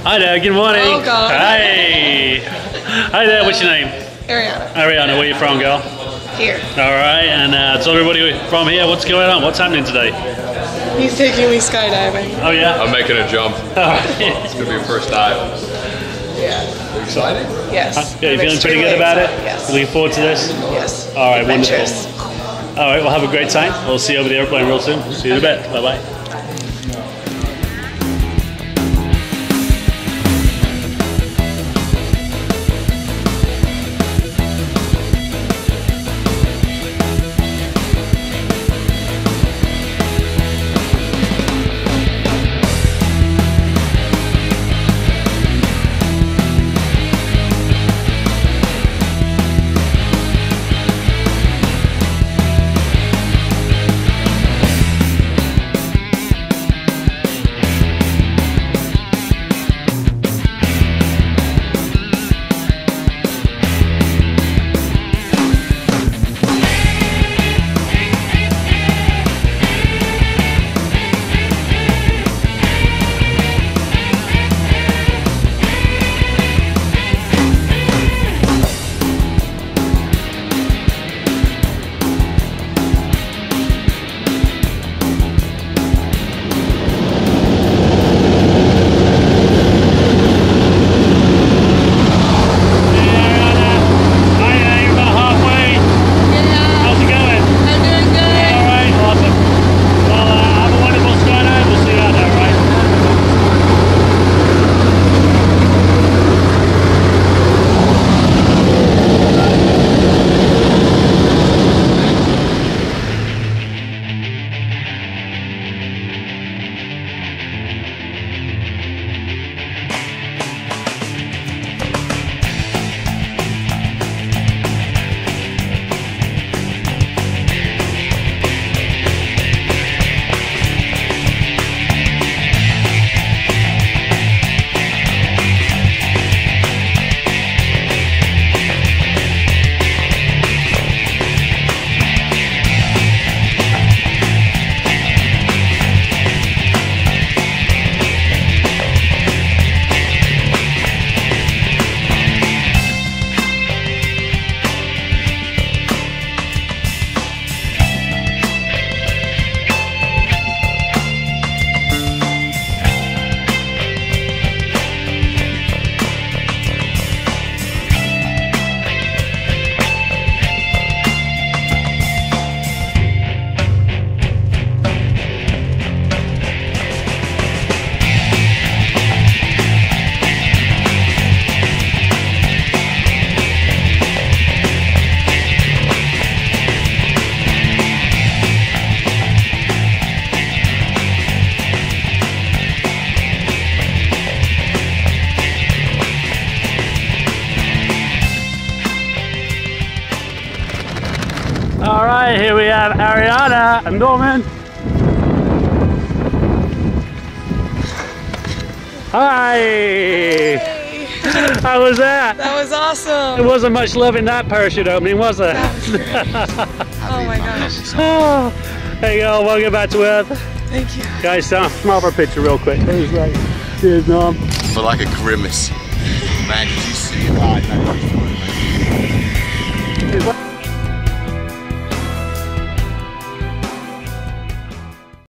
Hi there, good morning. Oh, God. Hi. Hi there, what's your name? Ariana. Ariana, where are you from, girl? Here. Alright, and tell everybody from here what's going on, what's happening today? He's taking me skydiving. Oh yeah? I'm making a jump. Alright. It's gonna be your first dive. Yeah. Are you excited? Yes. Yeah, you I'm feeling pretty good extremely about it? excited, Yes. Looking forward to this? Yes. Alright, wonderful. Adventures. Alright, well have a great time. We'll see you over the airplane real soon. See you in a bit. Bye bye. Alright, here we have Ariana and Norman. Hi! Hey. How was that? That was awesome. There wasn't much love in that parachute opening, was there? That was great. Oh my gosh. Oh, there you go, welcome back to Earth. Thank you. Guys, smile for a picture real quick. There's right. Cheers, Norm. For like a grimace. Man, did you see it?